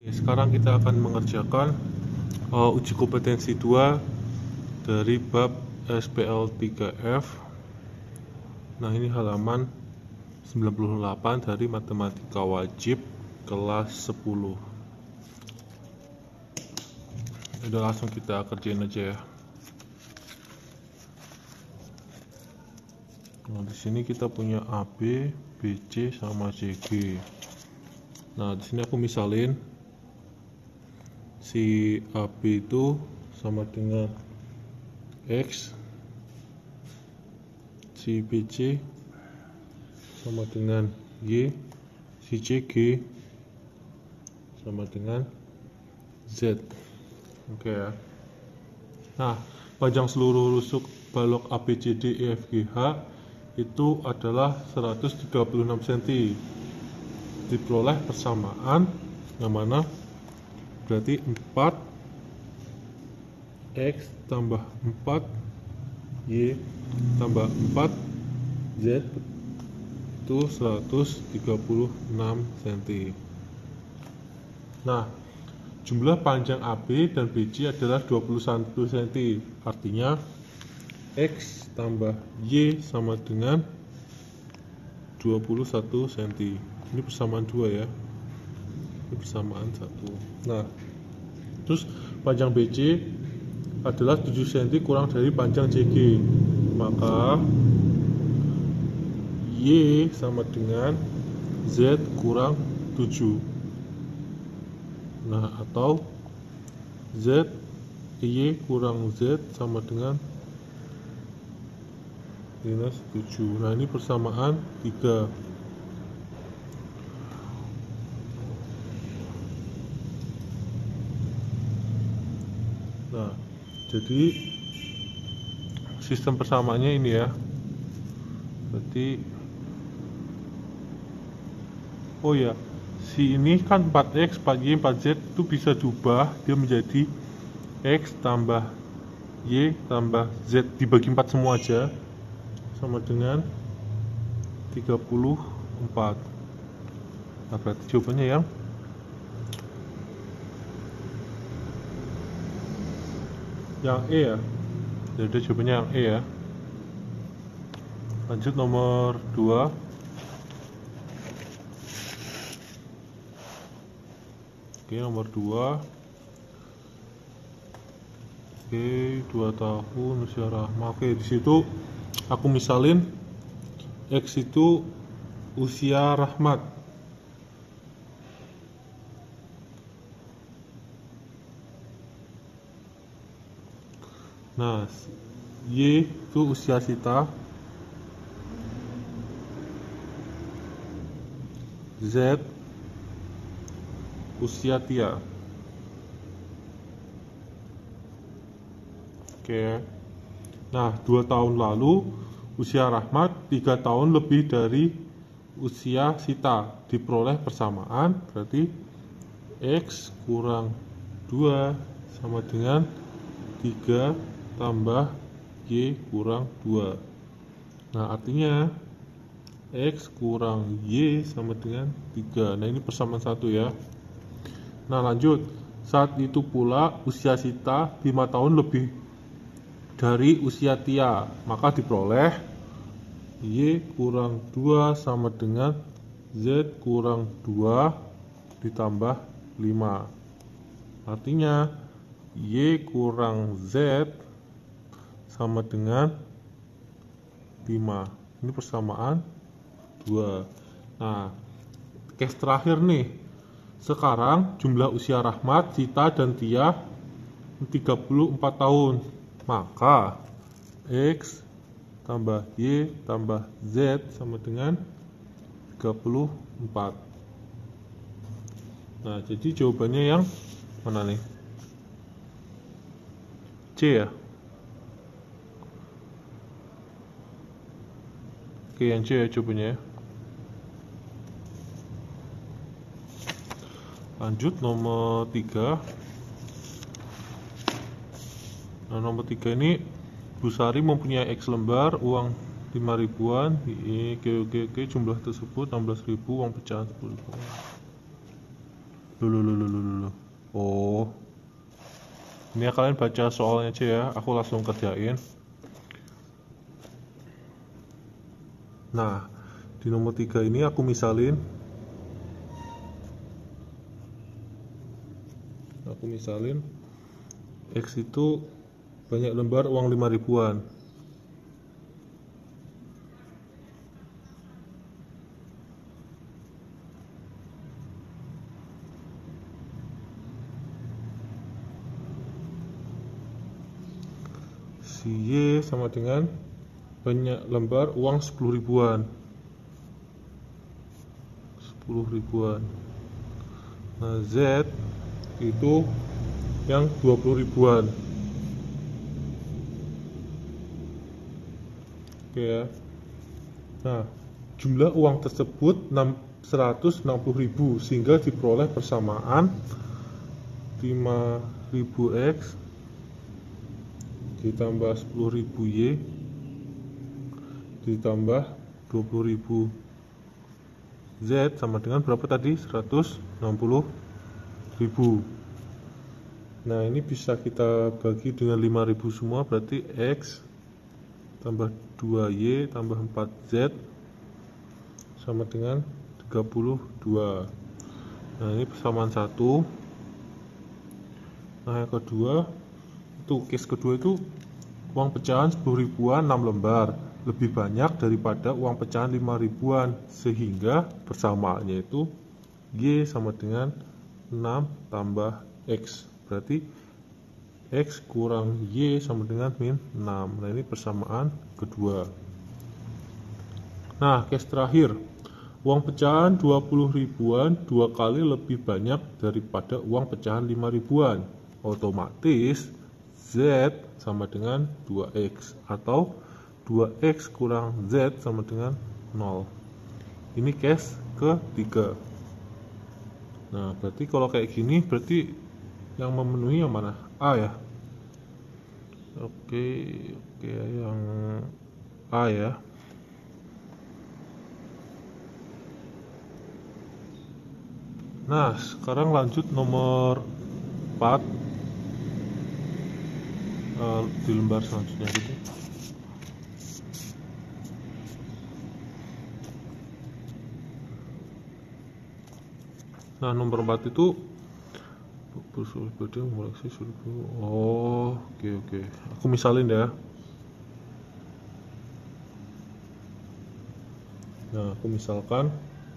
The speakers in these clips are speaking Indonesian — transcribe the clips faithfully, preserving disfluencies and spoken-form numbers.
Sekarang kita akan mengerjakan uh, uji kompetensi dua dari bab S P L tiga F. Nah, ini halaman sembilan puluh delapan dari matematika wajib kelas sepuluh. Udah, langsung kita kerjain aja ya. Nah, di sini kita punya A B, B C sama C G. Nah, di sini aku misalin si A B itu sama dengan X, si B C sama dengan Y, si C G sama dengan Z. Oke ya. Nah, panjang seluruh rusuk balok A B C D E F G H itu adalah seratus tiga puluh enam sentimeter. Diperoleh persamaan yang mana berarti empat X tambah empat Y tambah empat Z itu seratus tiga puluh enam sentimeter. Nah, jumlah panjang A B dan B C adalah dua puluh satu sentimeter. Artinya X tambah Y sama dengan dua puluh satu sentimeter. Ini persamaan dua ya. Ini persamaan satu. Nah, terus panjang B C adalah tujuh sentimeter kurang dari panjang C G. Maka Y sama dengan Z kurang tujuh. Nah, atau Z Y kurang Z sama dengan minus tujuh. Nah, ini persamaan tiga. Nah, jadi sistem persamaannya ini ya. Berarti oh ya, si ini kan empat X, empat Y, empat Z itu bisa diubah dia menjadi X tambah Y tambah Z dibagi empat semua aja sama dengan tiga puluh empat. Nah, berarti jawabannya yang yang E ya. Jadi jawabannya yang E ya. Lanjut nomor dua. Oke, nomor dua. Oke, dua tahun usia Rahma. Oke, di situ aku misalin X itu usia Rahmat. Nah, Y itu usia Sita, Z usia Tia. Oke. Nah, dua tahun lalu usia Rahmat tiga tahun lebih dari usia Sita. Diperoleh persamaan, berarti X kurang dua sama dengan tiga tambah Y kurang dua. Nah, artinya X kurang Y sama dengan tiga. Nah, ini persamaan satu ya. Nah, lanjut. Saat itu pula usia Sita lima tahun lebih dari usia Tia. Maka diperoleh Y kurang dua sama dengan Z kurang dua ditambah lima. Artinya Y kurang Z sama dengan lima. Ini persamaan dua. Nah, case terakhir nih. Sekarang jumlah usia Rahmat, Sita, dan Tia tiga puluh empat tahun. Maka X tambah Y tambah Z sama dengan tiga puluh empat. Nah, jadi jawabannya yang mana nih? C ya. Oke, yang C ya jawabannya ya. Lanjut nomor tiga. Nah, nomor tiga ini Bu Sari mempunyai X lembar uang lima ribuan, G, G, G, jumlah tersebut enam belas ribu, uang pecahan sepuluh ribu. Lulu, lulu, lulu, lulu. Oh, ini ya, kalian baca soalnya aja ya, aku langsung kerjain. Nah, di nomor tiga ini aku misalin aku misalin X itu banyak lembar uang lima ribuan. Si Y sama dengan banyak lembar uang sepuluh ribuan. sepuluh ribuan. Nah, Z itu yang dua puluh ribuan. Oke ya. Nah, jumlah uang tersebut seratus enam puluh ribu, sehingga diperoleh persamaan lima ribu X ditambah sepuluh ribu Y ditambah dua puluh ribu Z sama dengan berapa tadi? seratus enam puluh ribu. Nah, ini bisa kita bagi dengan lima ribu semua, berarti X tambah dua Y tambah empat Z sama dengan tiga puluh dua. Nah, ini persamaan satu. Nah, yang kedua itu case kedua itu uang pecahan sepuluh ribuan enam lembar, lebih banyak daripada uang pecahan lima ribuan, sehingga persamaannya itu Y sama dengan enam tambah X, berarti X kurang Y sama dengan min enam. Nah, ini persamaan kedua. Nah, case terakhir, uang pecahan dua puluh ribuan dua kali lebih banyak daripada uang pecahan lima ribuan, otomatis Z sama dengan dua X, atau dua X kurang Z sama dengan nol. Ini case ketiga. Nah, berarti kalau kayak gini, berarti yang memenuhi yang mana? A ya. Oke, oke, yang A ya. Nah, sekarang lanjut nomor empat. Uh, di lembar selanjutnya gitu. Nah, nomor empat itu oh, oke oke. Aku misalin ya. Nah, aku misalkan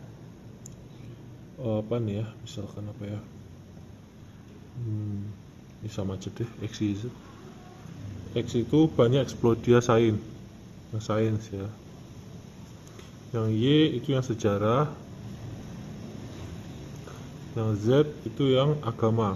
oh, apa nih ya? Misalkan apa ya? Hmm, ini sama aja deh, X, Y, Z. X itu banyak Explodia Sains, yang sains ya. Yang Y itu yang sejarah. Yang Z itu yang agama.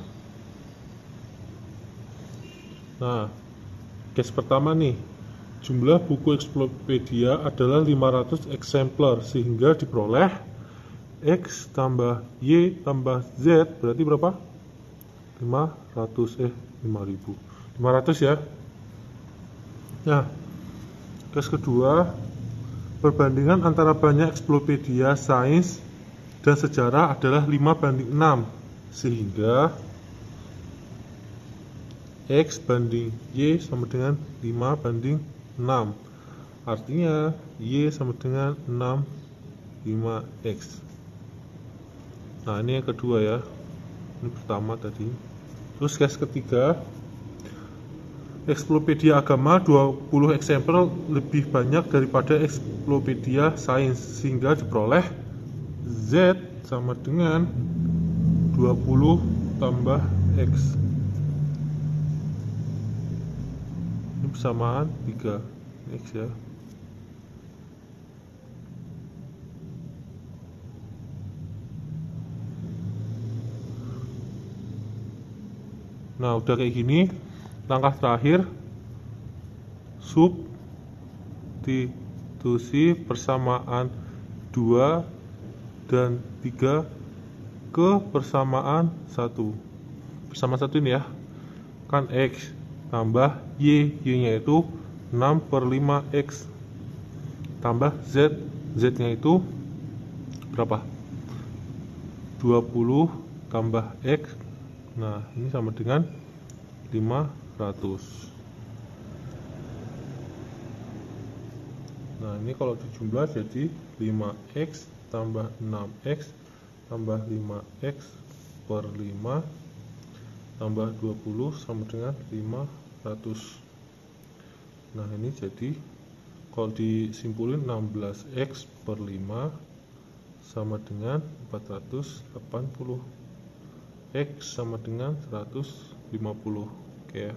Nah, case pertama nih, jumlah buku Explopedia adalah lima ratus eksemplar, sehingga diperoleh X tambah Y tambah Z berarti berapa? lima ratus eh lima ribu. lima ratus ya. Nah, case kedua, perbandingan antara banyak Explopedia Sains dan sejarah adalah lima banding enam, sehingga X banding Y sama dengan lima banding enam. Artinya Y sama dengan enam, lima X. Nah, ini yang kedua ya. Ini pertama tadi. Terus case ketiga, Explopedia agama dua puluh eksemplar lebih banyak daripada Explopedia Sains, sehingga diperoleh Z sama dengan dua puluh tambah X. Ini persamaan tiga X ya. Nah, udah kayak gini, langkah terakhir, substitusi persamaan dua dan tiga ke persamaan satu. Persamaan satu ini ya, kan X tambah Y, Y nya itu enam per lima X tambah Z, Z nya itu berapa? dua puluh tambah X. Nah, ini sama dengan lima ratus. Nah, ini kalau dijumlah jadi lima X tambah enam X tambah lima X per lima tambah dua puluh sama dengan lima ratus. Nah, ini jadi kalau disimpulin enam belas X per lima sama dengan empat ratus delapan puluh. X sama dengan seratus lima puluh. Oke ya.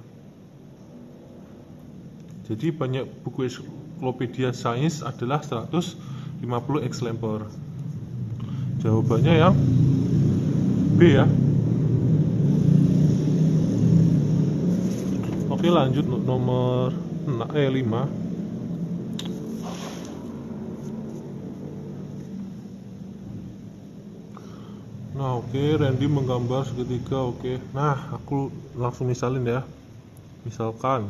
Jadi banyak buku ensiklopedia sains adalah seratus lima puluh eksemplar. Jawabannya yang B ya. Oke, lanjut nomor eh, lima. Nah, oke, okay, Randy menggambar segitiga. Oke, okay. Nah, aku langsung misalin ya. Misalkan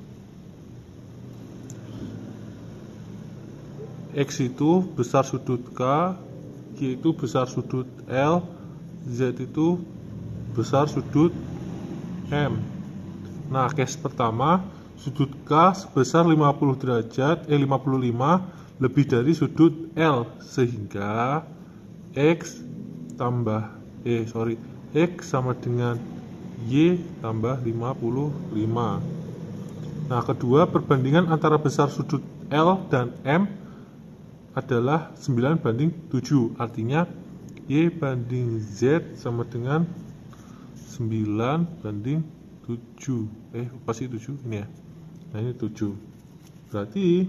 X itu besar sudut K, Y itu besar sudut L, Z itu besar sudut M. Nah, case pertama, sudut K sebesar lima puluh derajat, eh lima puluh lima lebih dari sudut L, sehingga X tambah eh sorry X sama dengan Y tambah lima puluh lima. Nah, kedua, perbandingan antara besar sudut L dan M adalah sembilan banding tujuh, artinya Y banding Z sama dengan sembilan banding tujuh. Eh pasti tujuh ini ya. Nah, ini tujuh. Berarti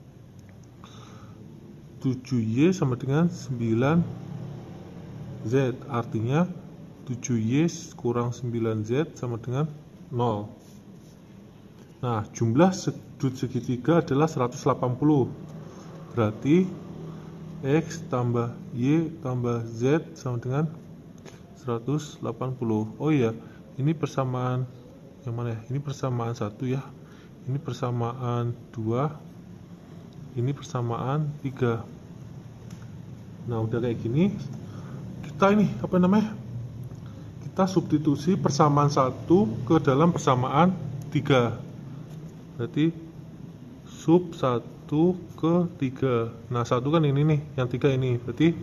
tujuh Y sama dengan sembilan Z, artinya tujuh Y kurang sembilan Z sama dengan nol. Nah, jumlah sudut segitiga adalah seratus delapan puluh. Berarti X tambah Y tambah Z sama dengan seratus delapan puluh. Oh iya, ini persamaan yang mana ya? Ini persamaan satu ya. Ini persamaan dua. Ini persamaan tiga. Nah, udah kayak gini, kita ini apa namanya, kita substitusi persamaan satu ke dalam persamaan tiga. Berarti sub satu ke tiga. Nah, satu kan ini nih, yang tiga ini. Berarti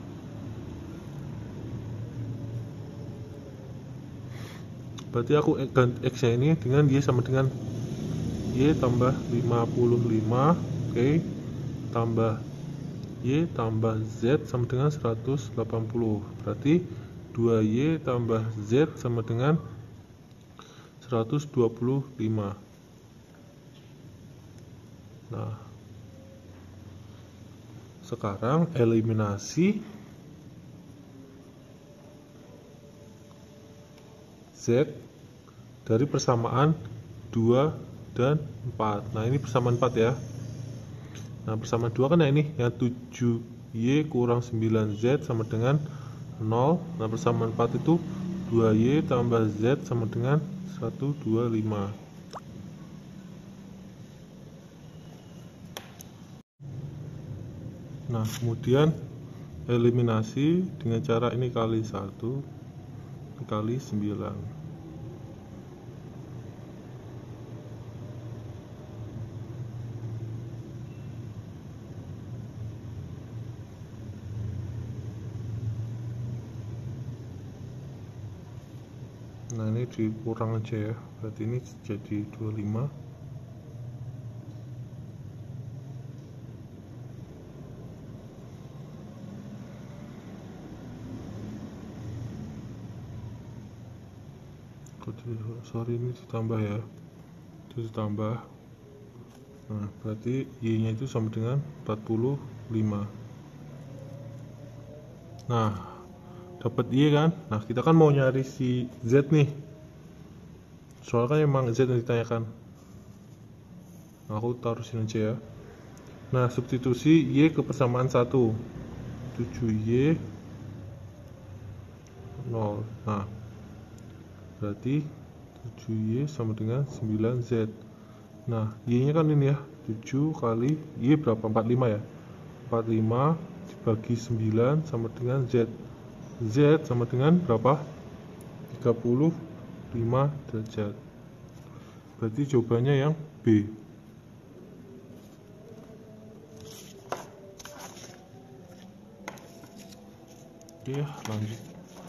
berarti aku ganti X nya ini dengan Y sama dengan Y tambah lima puluh lima. Oke, tambah Y tambah Z sama dengan seratus delapan puluh. Berarti dua Y tambah Z sama dengan seratus dua puluh lima. Nah, sekarang eliminasi Z dari persamaan dua dan empat. Nah, ini persamaan empat ya. Nah, persamaan dua kan ya ini, yang tujuh Y kurang sembilan Z sama dengan nol. Nah, persamaan empat itu dua Y tambah Z sama dengan seratus dua puluh lima. Nah, kemudian eliminasi dengan cara ini kali satu kali sembilan. Nah, ini dikurang aja ya, berarti ini jadi dua puluh lima. Sorry, ini ditambah ya, itu ditambah. Nah, berarti Y nya itu sama dengan empat puluh lima. Nah, dapat Y kan. Nah, kita kan mau nyari si Z nih, soalnya kan emang Z yang ditanyakan. Nah, aku taruh sini aja ya. Nah, substitusi Y ke persamaan satu, tujuh Y nol. Nah, berarti tujuh Y sama dengan sembilan Z. Nah, Y nya kan ini ya, tujuh kali Y berapa? empat puluh lima ya. empat puluh lima dibagi sembilan sama dengan Z. Z sama dengan berapa? tiga puluh lima derajat. Berarti jawabannya yang B. Oke, lanjut.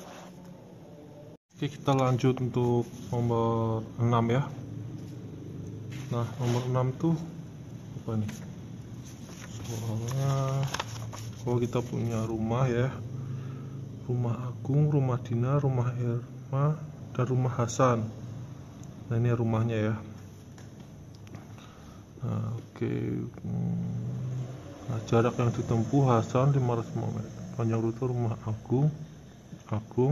Oke, kita lanjut untuk nomor enam ya. Nah, nomor enam tuh apa nih? Soalnya kalau kita punya rumah ya, rumah Agung, rumah Dina, rumah Irma, dan rumah Hasan. Nah, ini rumahnya ya. Nah, oke. Nah, jarak yang ditempuh Hasan lima ratus meter. Panjang rute rumah Agung, Agung,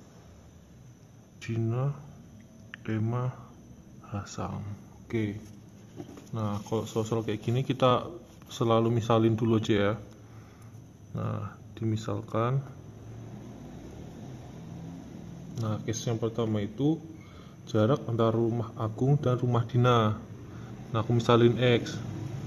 Dina, Irma, Hasan. Oke. Nah, kalau soal kayak gini kita selalu misalin dulu aja ya. Nah, dimisalkan. Nah, case yang pertama itu jarak antara rumah Agung dan rumah Dina. Nah, aku misalin X.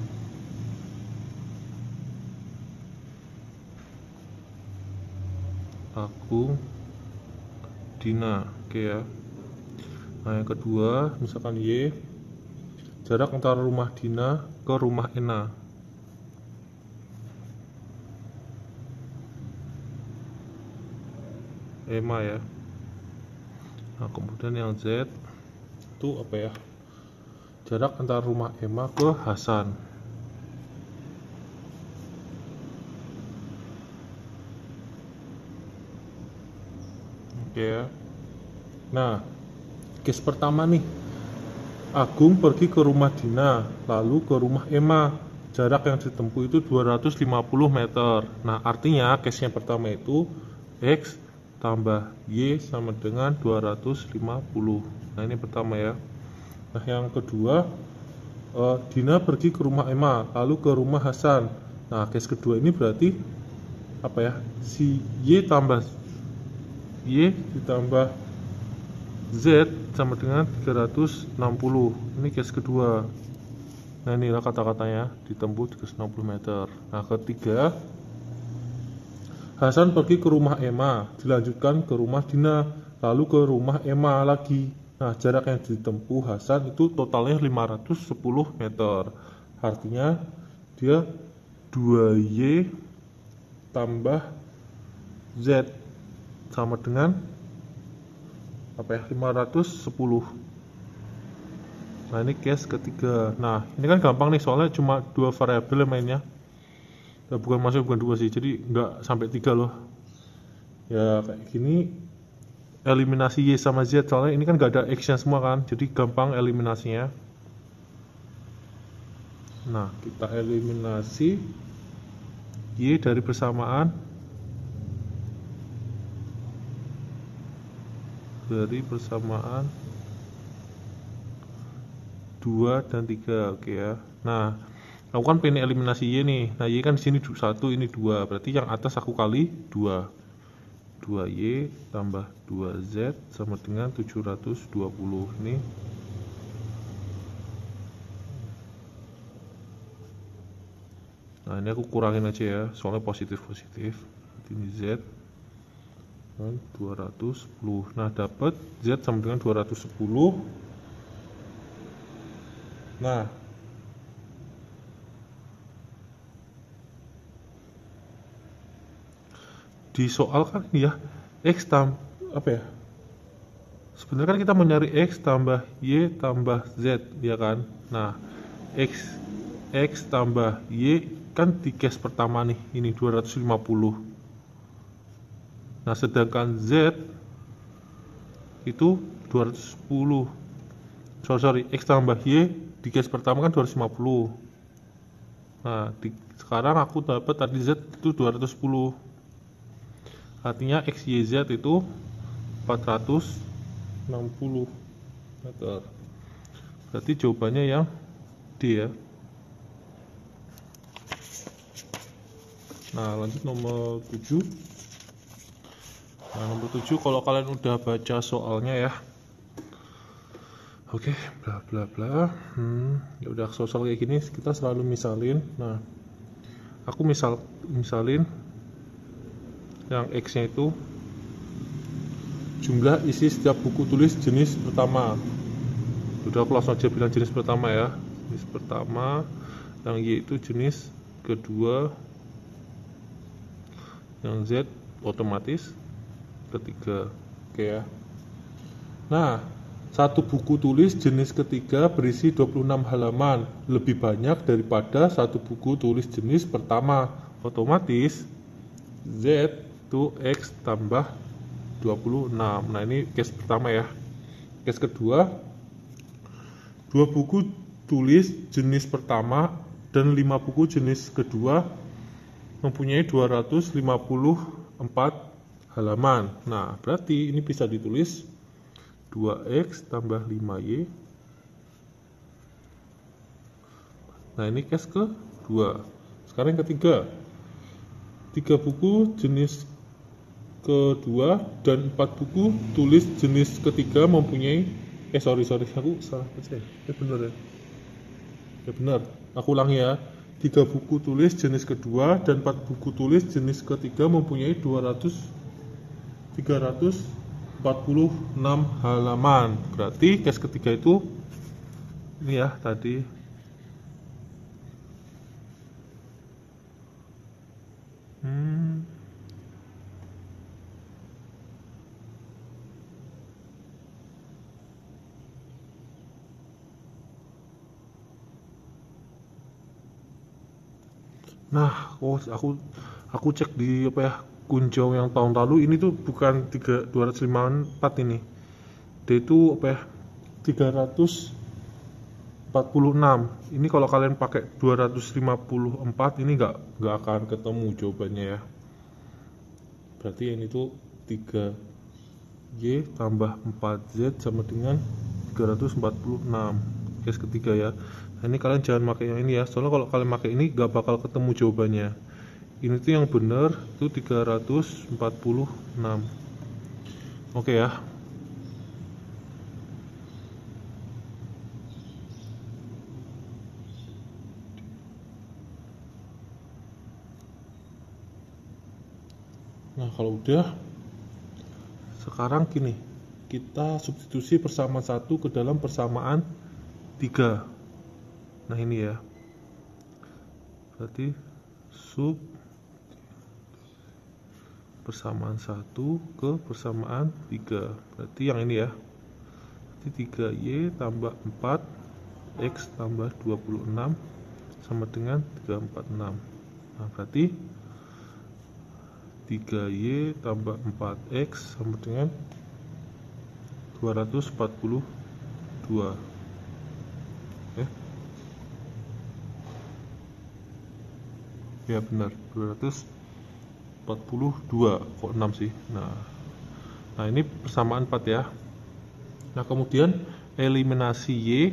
Agung, Dina, oke ya. Nah, yang kedua, misalkan Y, jarak antara rumah Dina ke rumah Ena. Ema ya. Nah, kemudian yang Z itu apa ya? Jarak antara rumah Ema ke Hasan. Oke ya. Nah, case pertama nih, Agung pergi ke rumah Dina, lalu ke rumah Ema. Jarak yang ditempuh itu dua ratus lima puluh meter. Nah, artinya case yang pertama itu X tambah Y sama dengan dua ratus lima puluh. Nah, ini pertama ya. Nah, yang kedua, eh, Dina pergi ke rumah Ema, lalu ke rumah Hasan. Nah, case kedua ini berarti apa ya? Si Y tambah Y ditambah Z sama dengan tiga ratus enam puluh. Ini case kedua. Nah, inilah kata-katanya, ditempuh tiga ratus enam puluh meter. Nah, ketiga, Hasan pergi ke rumah Ema, dilanjutkan ke rumah Dina, lalu ke rumah Ema lagi. Nah, jarak yang ditempuh Hasan itu totalnya lima ratus sepuluh meter. Artinya dia dua Y tambah Z sama dengan apa ya? lima ratus sepuluh. Nah, ini case ketiga. Nah, ini kan gampang nih, soalnya cuma dua variabel mainnya. Ya, bukan masuk bukan dua sih, jadi nggak sampai tiga loh ya. Kayak gini eliminasi Y sama Z, soalnya ini kan nggak ada X nya semua kan, jadi gampang eliminasinya. Nah, kita eliminasi Y dari persamaan dari persamaan dua dan tiga. Oke ya. Nah, aku kan pengen eliminasi Y nih. Nah, Y kan di sini satu, ini dua. Berarti yang atas aku kali dua. dua Y tambah dua Z sama dengan tujuh ratus dua puluh. Ini Nah, ini aku kurangin aja ya, soalnya positif-positif. Ini Z dan dua ratus sepuluh. Nah, dapat Z sama dengan dua ratus sepuluh. Nah, di soal kan ini ya, X tambah apa ya? Sebenarnya kan kita mencari X tambah Y tambah Z, ya kan? Nah, X X tambah Y kan di case pertama nih, ini dua ratus lima puluh. Nah, sedangkan Z itu dua ratus sepuluh. Sorry, sorry, X tambah Y di case pertama kan dua ratus lima puluh. Nah, di, sekarang aku dapat tadi Z itu dua ratus sepuluh. Artinya X Y Z itu empat ratus enam puluh meter. Berarti jawabannya yang D ya. Nah, lanjut nomor tujuh. Nah, nomor tujuh kalau kalian udah baca soalnya ya. Oke, bla bla bla. Hmm, ya udah, soal kayak gini kita selalu misalin. Nah, aku misal misalin yang X-nya itu jumlah isi setiap buku tulis jenis pertama. Udah, aku langsung aja bilang jenis pertama ya. Jenis pertama, yang Y itu jenis kedua, yang Z otomatis ketiga. Oke ya. Nah, satu buku tulis jenis ketiga berisi dua puluh enam halaman, lebih banyak daripada satu buku tulis jenis pertama. Otomatis Z itu X tambah dua puluh enam. Nah, ini case pertama ya. Case kedua, dua buku tulis jenis pertama dan lima buku jenis kedua mempunyai dua ratus lima puluh empat halaman. Nah, berarti ini bisa ditulis dua X tambah lima Y. Nah, ini case kedua. Sekarang yang ketiga, tiga buku jenis kedua dan empat buku tulis jenis ketiga mempunyai eh sorry sorry aku salah baca ya. Ya benar ya. Ya benar. Aku ulangi ya. Tiga buku tulis jenis kedua dan empat buku tulis jenis ketiga mempunyai dua ratus tiga ratus empat puluh enam halaman. Berarti case ketiga itu ini ya tadi. Hmm. Nah, oh, aku aku cek di apa ya Kunjau yang tahun lalu, ini tuh bukan dua ratus lima puluh empat ini. Dia itu apa ya tiga ratus empat puluh enam. Ini kalau kalian pakai dua ratus lima puluh empat ini nggak nggak akan ketemu jawabannya ya. Berarti ini tuh tiga Y tambah empat Z sama dengan tiga ratus empat puluh enam. Case ketiga ya. Nah, ini kalian jangan pakai yang ini ya, soalnya kalau kalian pakai ini gak bakal ketemu jawabannya. Ini tuh yang benar itu tiga ratus empat puluh enam. Oke ya. Nah, kalau udah, sekarang gini, kita substitusi persamaan satu ke dalam persamaan tiga. Nah, ini ya. Berarti sub persamaan satu ke persamaan tiga. Berarti yang ini ya. Berarti tiga Y tambah empat X tambah dua puluh enam sama dengan tiga ratus empat puluh enam. Nah, berarti tiga Y tambah empat X sama dengan dua ratus empat puluh dua. Oke. Ya benar, dua ratus empat puluh dua. Kok enam sih? Nah, nah ini persamaan empat ya. Nah, kemudian eliminasi Y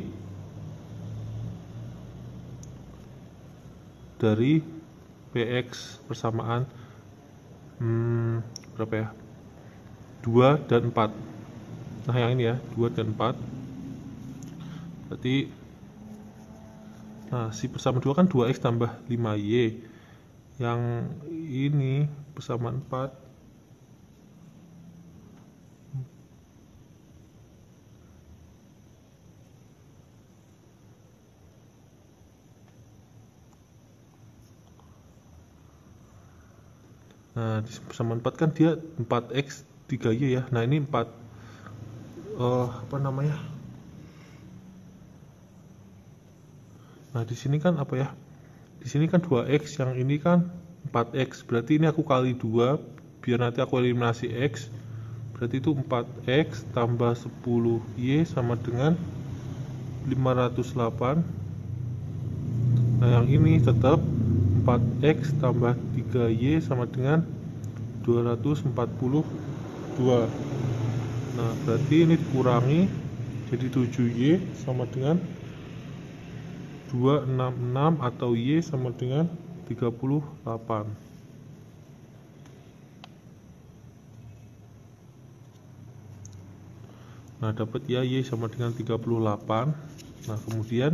dari P X persamaan hmm, berapa ya? dua dan empat. Nah, yang ini ya, dua dan empat. Berarti nah, si persamaan dua kan dua X tambah lima Y. Yang ini persamaan empat. Nah, di persamaan empat kan dia empat X tiga Y ya. Nah, ini empat uh, apa namanya? Nah, di sini kan apa ya? Di sini kan dua X, yang ini kan empat X. Berarti ini aku kali dua biar nanti aku eliminasi X. Berarti itu empat X tambah sepuluh Y sama dengan lima ratus delapan. Nah, yang ini tetap empat X tambah tiga Y sama dengan dua ratus empat puluh dua. Nah, berarti ini dikurangi jadi tujuh Y sama dengan dua ratus enam puluh enam atau Y sama dengan tiga puluh delapan. Nah, dapat ya Y sama dengan tiga puluh delapan. Nah, kemudian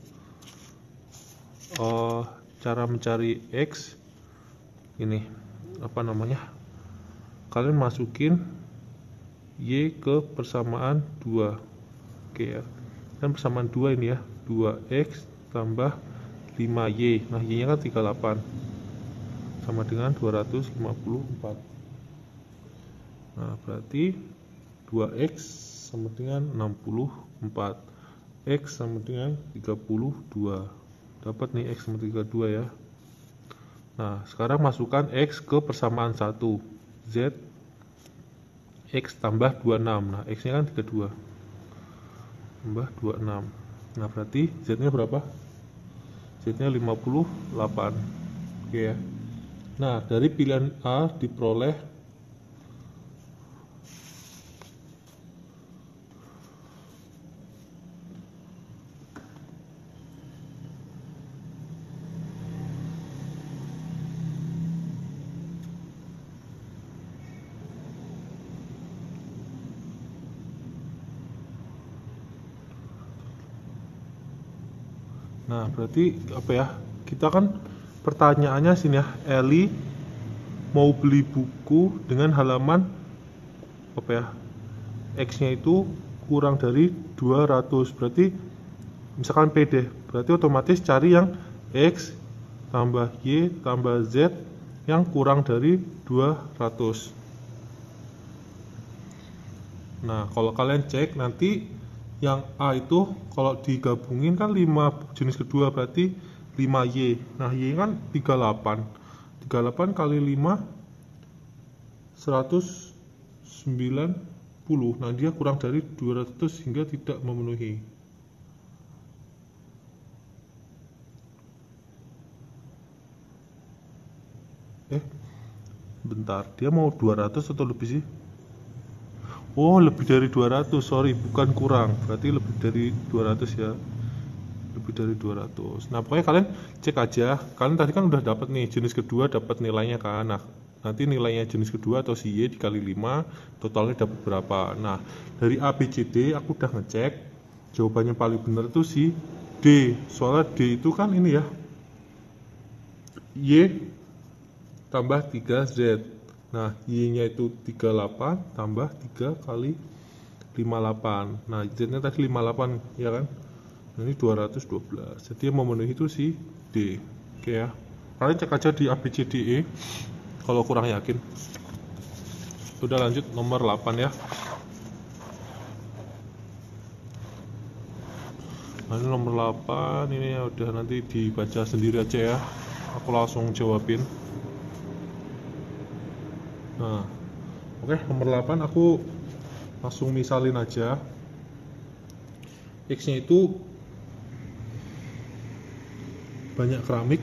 uh, cara mencari X ini apa namanya? Kalian masukin Y ke persamaan dua. Oke ya, kan persamaan dua ini ya, dua X tambah lima Y. Nah, Y nya kan tiga puluh delapan, sama dengan dua ratus lima puluh empat. Nah, berarti dua X sama dengan enam puluh empat, X sama dengan tiga puluh dua. Dapat nih X sama tiga puluh dua ya. Nah, sekarang masukkan X ke persamaan satu, Z X tambah dua puluh enam. Nah, X nya kan tiga puluh dua tambah dua puluh enam. Nah, berarti Z nya berapa? Z nya lima puluh delapan. Oke ya. Nah, dari pilihan A diperoleh Nah, berarti apa ya? Kita kan pertanyaannya sini ya, Eli mau beli buku dengan halaman apa ya? X-nya itu kurang dari dua ratus. Berarti misalkan P deh. Berarti otomatis cari yang X tambah Y tambah Z yang kurang dari dua ratus. Nah, kalau kalian cek nanti yang A itu kalau digabungin kan lima jenis kedua, berarti lima Y. Nah, Y kan tiga puluh delapan. tiga puluh delapan kali lima seratus sembilan puluh. Nah, dia kurang dari dua ratus hingga tidak memenuhi. Eh, bentar. Dia mau dua ratus atau lebih sih? Oh, lebih dari dua ratus, sorry, bukan kurang, berarti lebih dari dua ratus ya, lebih dari dua ratus. Nah, pokoknya kalian cek aja, kalian tadi kan udah dapat nih jenis kedua, dapat nilainya kan. Nah, nanti nilainya jenis kedua atau si Y dikali lima, totalnya dapat berapa. Nah, dari A, B, C, D aku udah ngecek, jawabannya paling benar itu si D, soalnya D itu kan ini ya, Y tambah tiga Z. Nah, Y-nya itu tiga puluh delapan tambah tiga kali lima puluh delapan. Nah, Z-nya tadi lima puluh delapan, ya kan? Nah, ini dua ratus dua belas. Jadi yang memenuhi itu si D. Oke ya. Kalian cek aja di A, B, C, D, E kalau kurang yakin. Udah, lanjut nomor delapan ya. Nah, ini nomor delapan, ini ya udah nanti dibaca sendiri aja ya. Aku langsung jawabin. Nah, oke, nomor delapan aku langsung misalin aja. X-nya itu banyak keramik.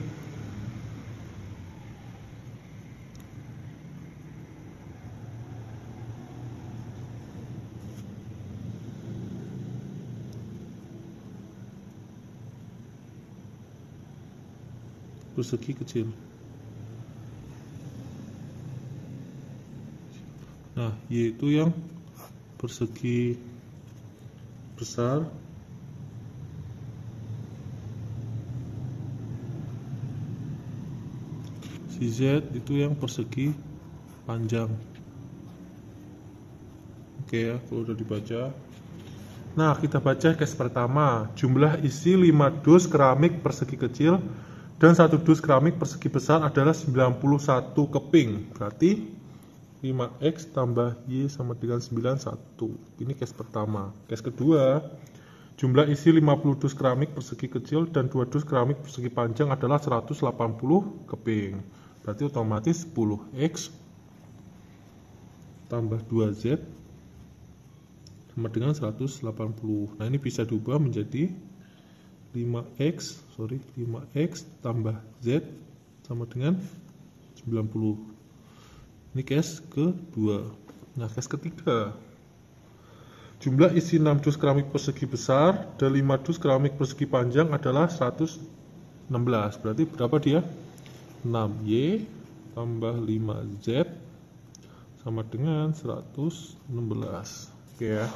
Persegi kecil. Nah, Y itu yang persegi besar, si Z itu yang persegi panjang. Oke ya, kalau udah dibaca. Nah, kita baca case pertama. Jumlah isi lima dus keramik persegi kecil dan satu dus keramik persegi besar adalah sembilan puluh satu keping. Berarti lima X tambah Y sama dengan sembilan puluh satu. Ini case pertama. Case kedua, jumlah isi lima puluh dus keramik persegi kecil dan dua dus keramik persegi panjang adalah seratus delapan puluh keping. Berarti otomatis sepuluh X tambah dua Z sama dengan seratus delapan puluh. Nah, ini bisa diubah menjadi lima X, sorry, lima X tambah Z sama dengan sembilan puluh. Ini case kedua. Nah, case ketiga, jumlah isi enam dus keramik persegi besar dan lima dus keramik persegi panjang adalah seratus enam belas. Berarti berapa dia? enam Y tambah lima Z sama dengan seratus enam belas. Oke ya.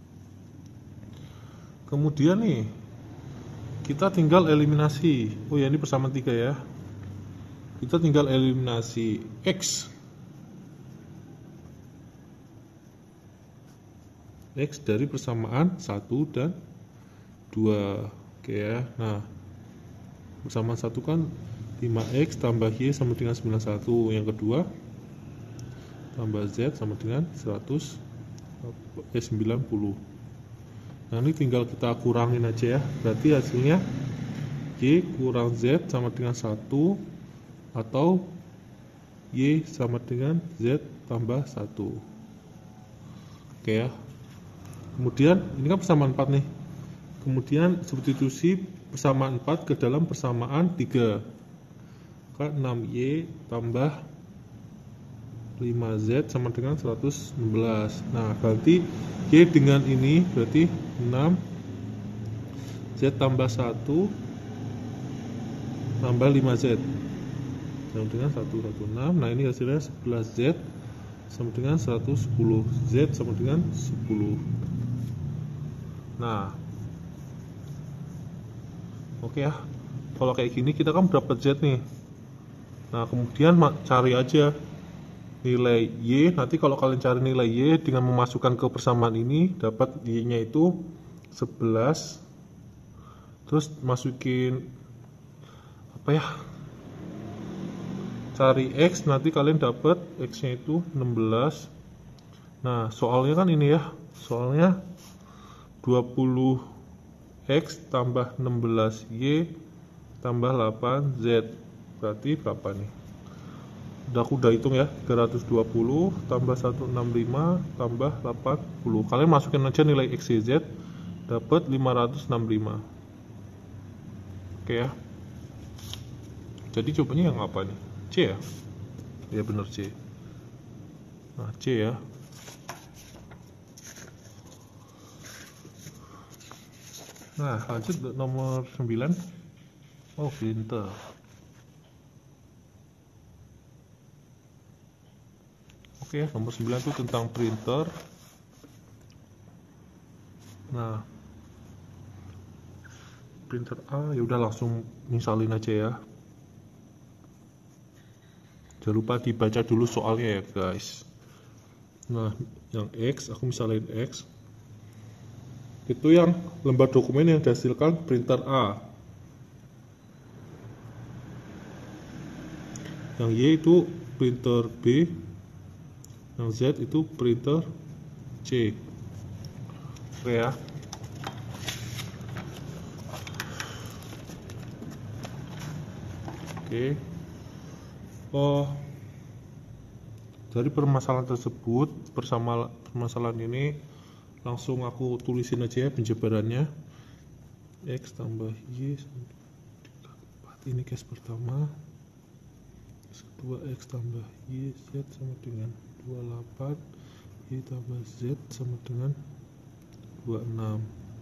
Kemudian nih, kita tinggal eliminasi. Oh ya, ini persamaan tiga ya. Kita tinggal eliminasi X. X dari persamaan satu dan dua. Oke ya. Nah, persamaan satu kan lima X tambah Y sama dengan sembilan puluh satu. Yang kedua tambah Z sama dengan seratus eh, sembilan puluh. Nah, ini tinggal kita kurangin aja ya. Berarti hasilnya Y kurang Z sama dengan satu atau Y sama dengan Z tambah satu. Oke ya. Kemudian ini kan persamaan empat nih. Kemudian substitusi persamaan empat ke dalam persamaan tiga. Kan enam Y tambah lima Z sama dengan seratus enam belas. Nah, berarti Y dengan ini berarti enam Z tambah satu tambah lima Z sama dengan seratus enam. Nah, ini hasilnya sebelas Z sama dengan seratus sepuluh. Z sama dengan sepuluh. Nah, oke ya. Kalau kayak gini kita kan dapat Z nih. Nah, kemudian cari aja nilai Y. Nanti kalau kalian cari nilai Y dengan memasukkan ke persamaan ini, dapat Y-nya itu sebelas. Terus masukin apa ya? Cari X, nanti kalian dapat X-nya itu enam belas. Nah, soalnya kan ini ya. Soalnya dua puluh X tambah enam belas Y tambah delapan Z. Berarti berapa nih? Udah aku udah hitung ya, tiga ratus dua puluh tambah seratus enam puluh lima tambah delapan puluh. Kalian masukin aja nilai X, Y, Z, dapat lima ratus enam puluh lima. Oke ya. Jadi jawabannya yang apa nih? C ya? Ya bener C. Nah, C ya. Nah, lanjut nomor sembilan. Oh, printer. Oke, nomor sembilan itu tentang printer. Nah, printer A ya udah langsung misalin aja ya. Jangan lupa dibaca dulu soalnya ya, guys. Nah, yang X aku misalin X. Itu yang lembar dokumen yang dihasilkan printer A. Yang Y itu printer B. Yang Z itu printer C. Oke ya. Oke. Oh, dari permasalahan tersebut, bersama permasalahan ini langsung aku tulisin aja ya penjabarannya. X tambah Y ini case pertama. Case kedua X tambah Y Z sama dengan dua puluh delapan, Y tambah Z sama dengan dua puluh enam.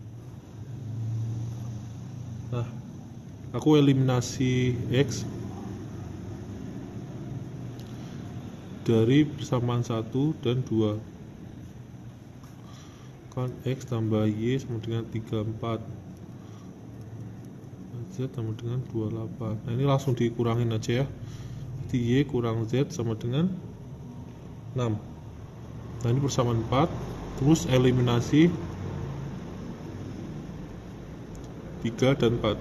Nah, aku eliminasi X dari persamaan satu dan dua. Kan X tambah Y sama dengan tiga puluh empat, Z sama dengan dua puluh delapan. Nah, ini langsung dikurangin aja ya. Jadi Y kurang Z sama dengan enam. Nah, ini persamaan empat. Terus eliminasi tiga dan empat.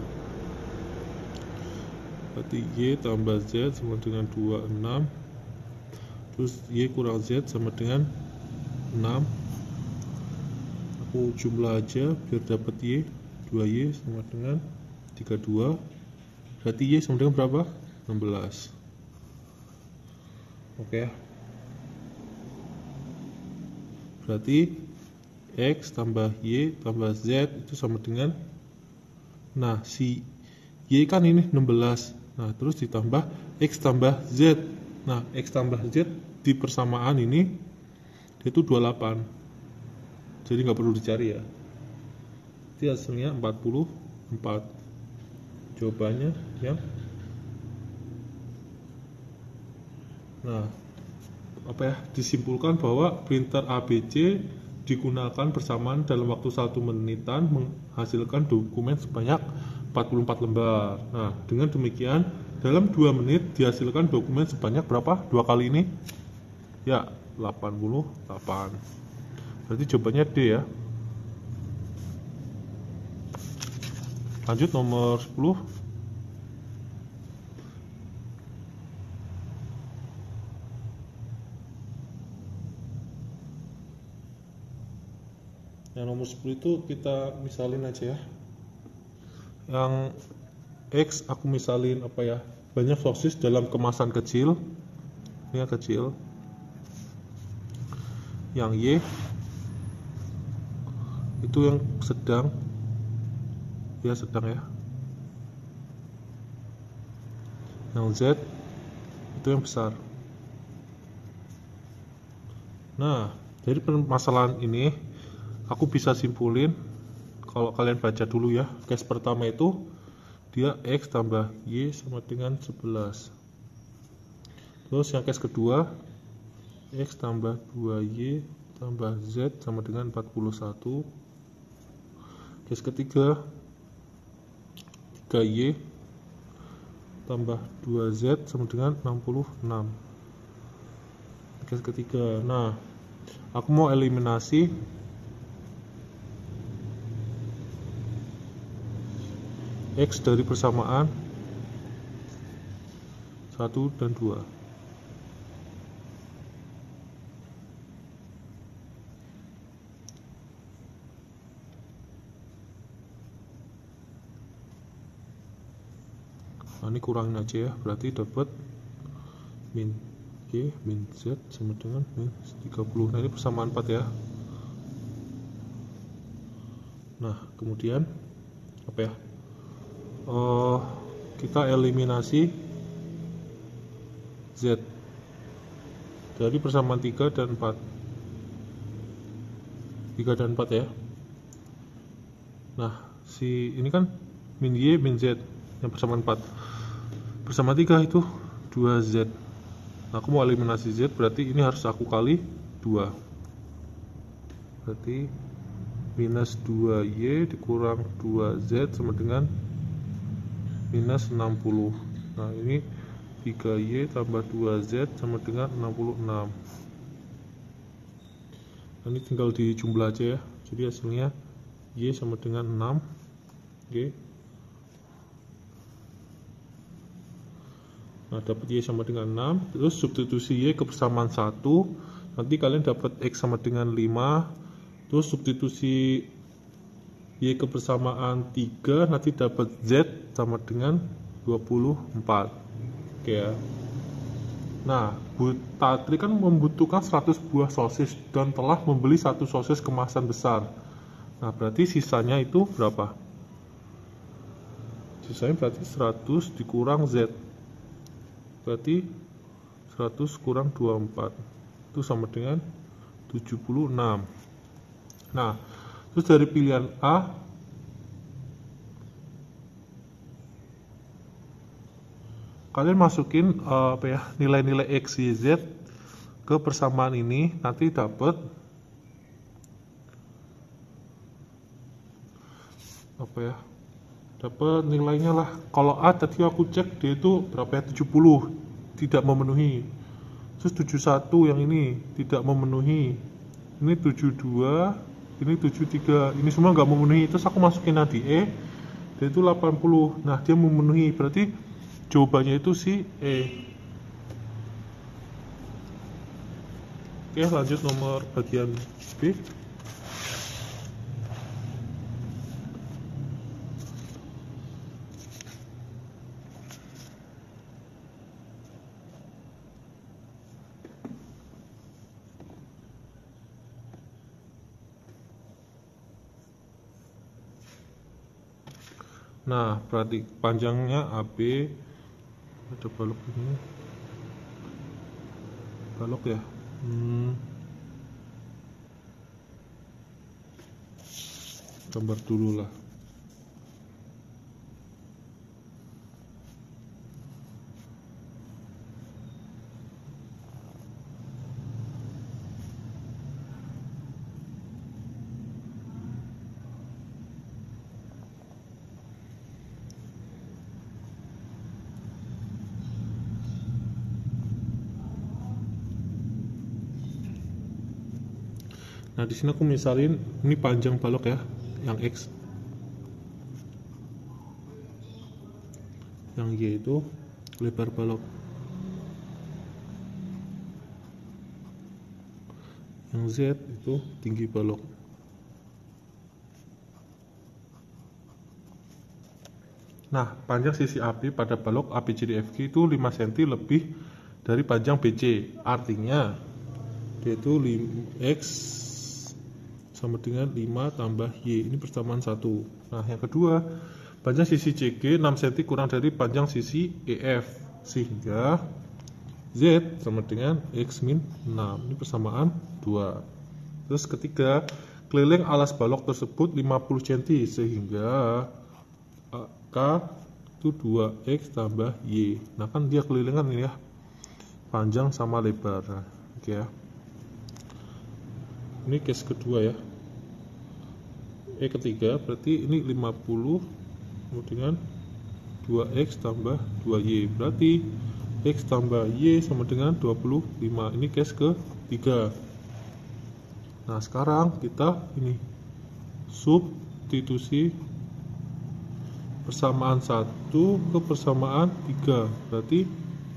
Berarti Y tambah Z sama dengan dua puluh enam. Terus Y kurang Z sama dengan enam. Aku jumlah aja biar dapat Y. dua Y sama dengan tiga puluh dua. Berarti Y sama dengan berapa? enam belas. Oke. Berarti X tambah Y tambah Z itu sama dengan, nah si Y kan ini enam belas. Nah, terus ditambah X tambah Z. Nah, X tambah Z di persamaan ini itu dua puluh delapan. Jadi nggak perlu dicari ya. Jadi hasilnya empat puluh empat. Jawabannya yang, nah, apa ya, disimpulkan bahwa printer A B C digunakan bersamaan dalam waktu satu menitan menghasilkan dokumen sebanyak empat puluh empat lembar. Nah, dengan demikian dalam dua menit dihasilkan dokumen sebanyak berapa? Dua kali ini? Ya, delapan puluh delapan. Berarti jawabannya D ya. Lanjut nomor sepuluh. Yang nomor sepuluh itu kita misalin aja ya. Yang X aku misalin apa ya? Banyak sosis dalam kemasan kecil. Ini yang kecil. Yang Y itu yang sedang. Ya sedang ya. Yang Z itu yang besar. Nah, dari permasalahan ini aku bisa simpulin, kalau kalian baca dulu ya, case pertama itu dia X tambah Y sama dengan sebelas. Terus yang case kedua, X tambah dua Y tambah Z sama dengan empat puluh satu. Case ketiga, tiga Y tambah dua Z sama dengan enam puluh enam. Case ketiga. Nah, aku mau eliminasi X dari persamaan satu dan dua. Nah, ini kurangin aja ya, berarti dapat min Y min Z sama dengan min tiga puluh. Nah, ini persamaan empat ya. Nah, kemudian apa ya? Uh, kita eliminasi Z dari persamaan tiga dan empat. tiga dan empat ya. Nah, si ini kan min Y min Z yang persamaan empat. Persamaan tiga itu dua Z. Nah, aku mau eliminasi Z, berarti ini harus aku kali dua. Berarti minus dua Y dikurang dua Z sama dengan minus enam puluh. Nah, ini tiga Y tambah dua Z sama dengan enam puluh enam. Nah, ini tinggal dijumlah aja ya. Jadi hasilnya Y sama dengan enam. Oke. Nah, dapat Y sama dengan enam. Terus substitusi Y ke persamaan satu. Nanti kalian dapat X sama dengan lima. Terus substitusi Y ke persamaan tiga, nanti dapat Z sama dengan dua puluh empat. Oke ya. Nah, Bu Tatri kan membutuhkan seratus buah sosis dan telah membeli satu sosis kemasan besar. Nah, berarti sisanya itu berapa? Sisanya berarti seratus dikurang Z. Berarti seratus kurang dua puluh empat. Itu sama dengan tujuh puluh enam. Nah, terus dari pilihan A, kalian masukin uh, apa ya, nilai-nilai X, Y, Z ke persamaan ini, nanti dapat apa ya, dapat nilainya lah. Kalau A tadi aku cek dia itu berapa ya, tujuh puluh, tidak memenuhi. Terus tujuh puluh satu yang ini tidak memenuhi. Ini tujuh puluh dua, ini tujuh puluh tiga, ini semua nggak memenuhi. Terus aku masukin nanti E, dia itu delapan puluh. Nah, dia memenuhi, berarti jawabannya itu si E. Oke, lanjut nomor bagian B. Nah, berarti panjangnya A B, ada balok ini, balok ya. Hmm. Gambar dulu lah. Nah, di sini aku misalin ini panjang balok ya, yang X. Yang Y itu lebar balok. Yang Z itu tinggi balok. Nah, panjang sisi A B pada balok A B C D F G itu lima sentimeter lebih dari panjang B C. Artinya yaitu X sama dengan lima tambah Y. Ini persamaan satu. Nah, yang kedua, panjang sisi C G enam sentimeter kurang dari panjang sisi E F, sehingga Z sama dengan X min enam. Ini persamaan dua. Terus ketiga, keliling alas balok tersebut lima puluh sentimeter, sehingga K itu dua X tambah Y. Nah, kan dia kelilingan ini ya, panjang sama lebar. Nah, oke ya. Ini case kedua ya. E ketiga berarti ini lima puluh dengan dua X tambah dua Y. Berarti X tambah Y sama dengan dua puluh lima. Ini case ketiga. Nah, sekarang kita ini substitusi persamaan satu ke persamaan tiga. Berarti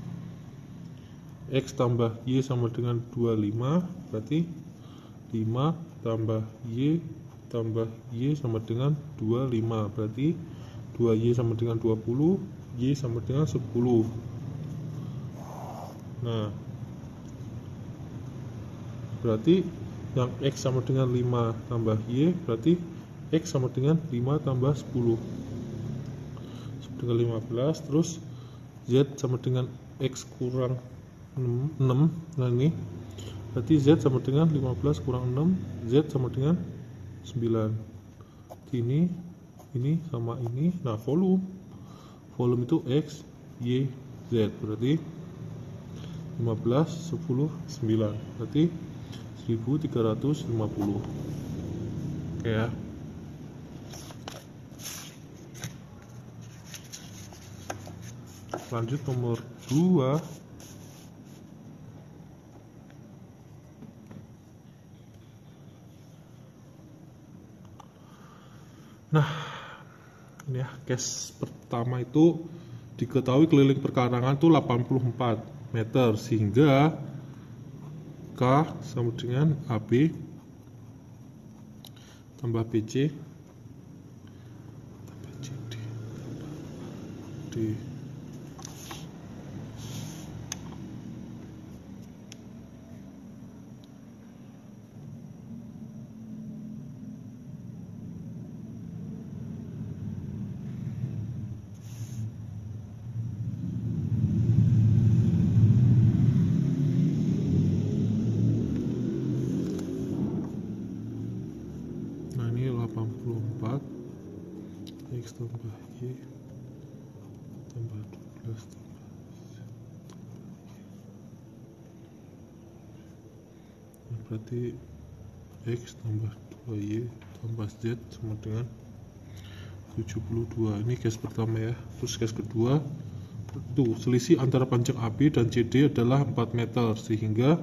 X tambah Y sama dengan dua puluh lima. Berarti lima tambah Y tambah Y sama dengan dua puluh lima. Berarti dua Y sama dengan dua puluh, Y sama dengan sepuluh. Nah, berarti yang X sama dengan lima tambah Y, berarti X sama dengan lima tambah sepuluh, sama dengan lima belas. Terus Z sama dengan X kurang enam. Nah, ini berarti Z sama dengan lima belas kurang enam, Z sama dengan sembilan. Ini ini sama ini. Nah, volume volume itu X, Y, Z. Berarti lima belas, sepuluh, sembilan. Berarti seribu tiga ratus lima puluh. Oke ya. Lanjut nomor dua. Nah, ini ya, case pertama itu diketahui keliling perkarangan itu delapan puluh empat meter, sehingga K sama dengan A B tambah B C tambah C D D. delapan puluh empat X tambah Y tambah dua belas tambah Z tambah Y. Nah, berarti X tambah dua Y tambah Z sama dengan tujuh puluh dua. Ini case pertama ya. Terus case kedua, tuh selisih antara panjang A B dan C D adalah empat meter, sehingga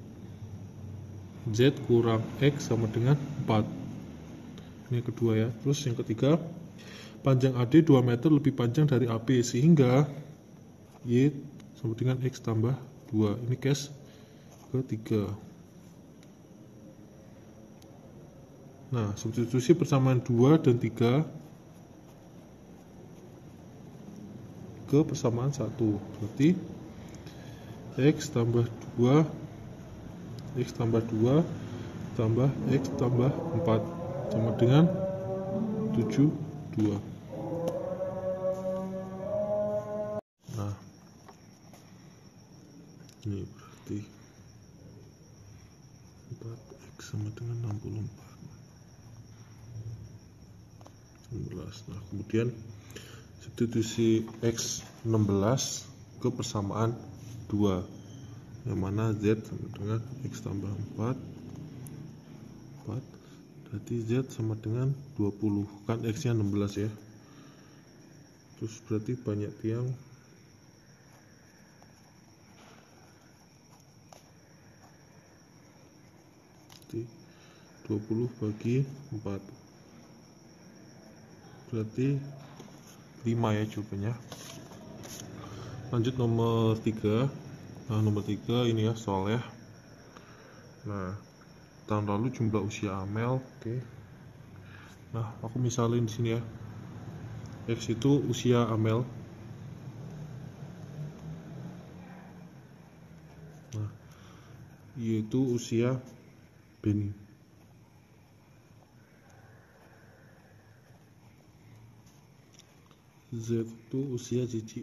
Z kurang X sama dengan empat. Ini yang kedua ya. Terus yang ketiga, panjang A D dua meter lebih panjang dari A B, sehingga Y sama dengan X tambah dua. Ini case ketiga. Nah, substitusi persamaan dua dan tiga ke persamaan satu. Berarti X tambah dua X tambah dua tambah X tambah empat sama dengan tujuh puluh dua. Nah, ini berarti empat X sama dengan enam puluh empat. enam belas. Nah, kemudian substitusi X enam belas ke persamaan dua, yang mana Z sama dengan X tambah empat. empat berarti Z sama dengan dua puluh, kan X nya enam belas ya. Terus berarti banyak tiang dua puluh bagi empat, berarti lima ya jawabannya. Lanjut nomor tiga. Nah, nomor tiga ini ya soal ya. Nah, tahun lalu jumlah usia Amel, oke. Nah, aku misalin di sini ya. X itu usia Amel. Nah, Y itu usia Benny. Z itu usia Cici.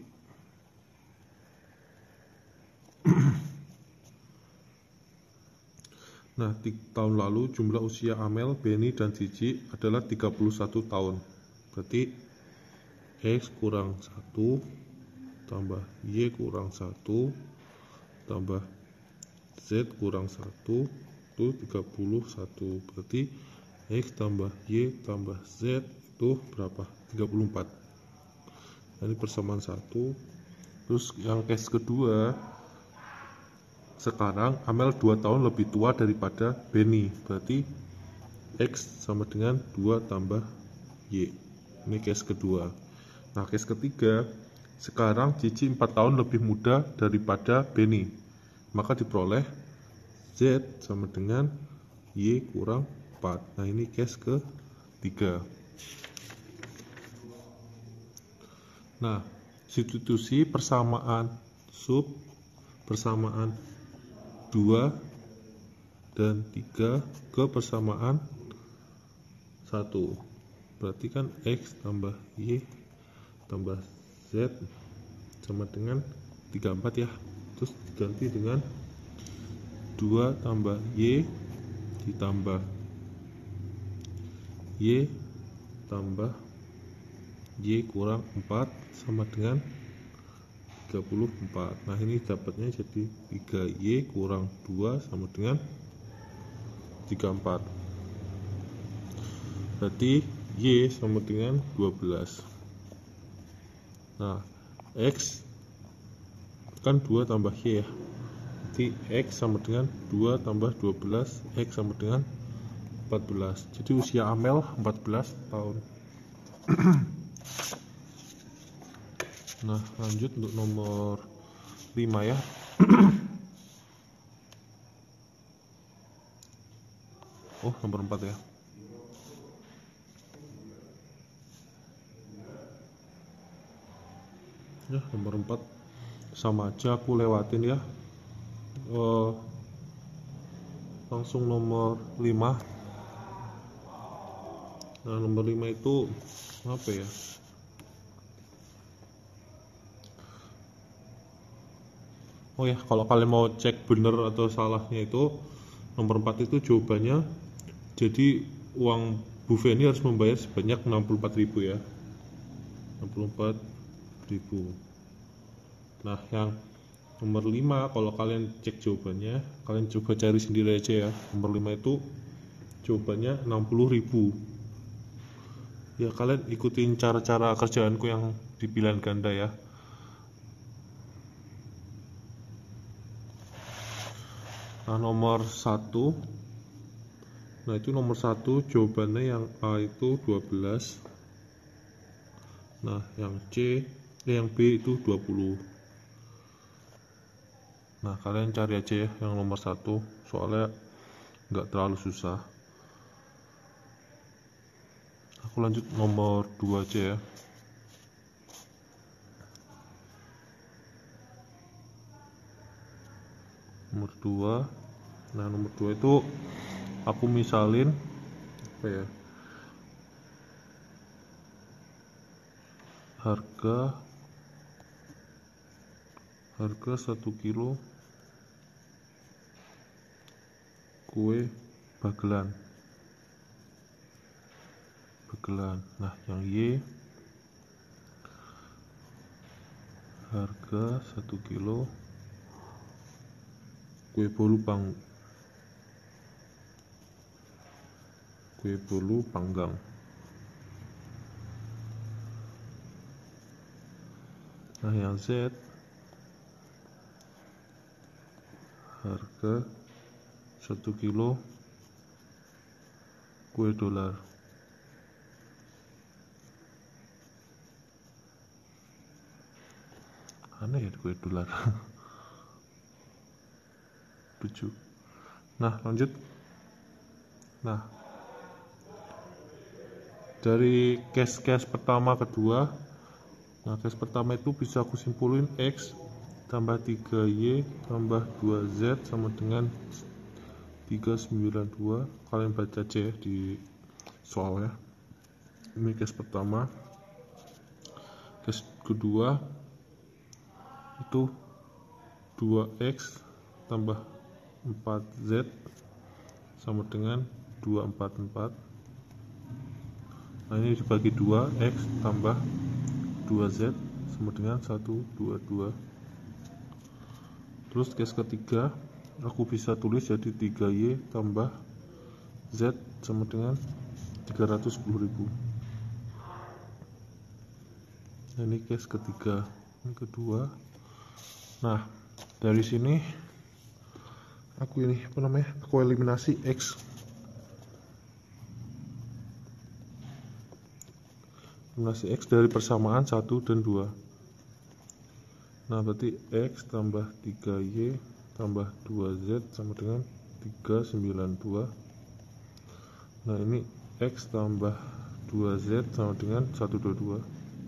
Nah, di tahun lalu jumlah usia Amel, Benny, dan Cici adalah tiga puluh satu tahun. Berarti X kurang satu tambah Y kurang satu tambah Z kurang satu itu tiga puluh satu. Berarti X tambah Y tambah Z itu berapa? tiga puluh empat. Nah, ini persamaan satu. Terus yang case kedua, sekarang Amel dua tahun lebih tua daripada Benny, berarti X sama dengan dua tambah Y. Ini case kedua. Nah, case ketiga, sekarang Cici empat tahun lebih muda daripada Benny, maka diperoleh Z sama dengan Y kurang empat. Nah, ini case ketiga. Nah, substitusi persamaan sub persamaan dua dan tiga ke persamaan satu. Berarti kan X tambah Y tambah Z sama dengan tiga puluh empat ya. Terus diganti dengan dua tambah Y ditambah Y tambah Y kurang empat sama dengan tiga puluh empat. Nah, ini dapatnya jadi tiga Y kurang dua sama dengan tiga puluh empat. Berarti Y sama dengan dua belas. Nah, X kan dua tambah Y ya. Berarti X sama dengan dua tambah dua belas, X sama dengan empat belas. Jadi usia Amel empat belas tahun. Nah, lanjut untuk nomor lima ya. Oh, nomor empat ya. Ya, nomor empat sama aja aku lewatin ya. Uh, langsung nomor lima. Nah, nomor lima itu apa ya? Oh ya, kalau kalian mau cek bener atau salahnya itu nomor empat itu jawabannya. Jadi uang Bu Feni harus membayar sebanyak enam puluh empat ribu ya. enam puluh empat ribu. Nah, yang nomor lima kalau kalian cek jawabannya, kalian coba cari sendiri aja ya. Nomor lima itu jawabannya enam puluh ribu. Ya, kalian ikutin cara-cara kerjaanku yang di pilihan ganda ya. Nah, nomor satu, nah itu nomor satu jawabannya yang A itu dua belas. Nah, yang C, eh, yang B itu dua puluh. Nah, kalian cari aja ya yang nomor satu, soalnya nggak terlalu susah. Aku lanjut nomor dua aja ya. Nomor dua. Nah, nomor dua itu aku misalin apa ya? Harga harga satu kilo kue bagelan. Bagelan. Nah, yang Y harga satu kilo kue bolu pang kue bolu panggang. Nah, yang Z harga satu kilo kue dolar. Aneh ya kue dolar. tujuh. Nah, lanjut. Nah, dari case-case pertama kedua, nah case pertama itu bisa aku simpulin X tambah tiga Y tambah dua Z sama dengan tiga ratus sembilan puluh dua. Kalian baca aja ya di soalnya. Ini case pertama. Case kedua itu dua X tambah empat Z sama dengan dua ratus empat puluh empat. Nah, ini dibagi dua, X tambah dua Z sama dengan seratus dua puluh dua. Terus case ketiga aku bisa tulis jadi tiga Y tambah Z sama dengan tiga ratus sepuluh ribu. Nah, ini case ketiga. Yang kedua, nah dari sini aku ini apa namanya aku eliminasi X. Eliminasi X dari persamaan satu dan dua. Nah, berarti X tambah tiga Y tambah dua Z sama dengan tiga ratus sembilan puluh dua. Nah, ini X tambah dua Z sama dengan seratus dua puluh dua.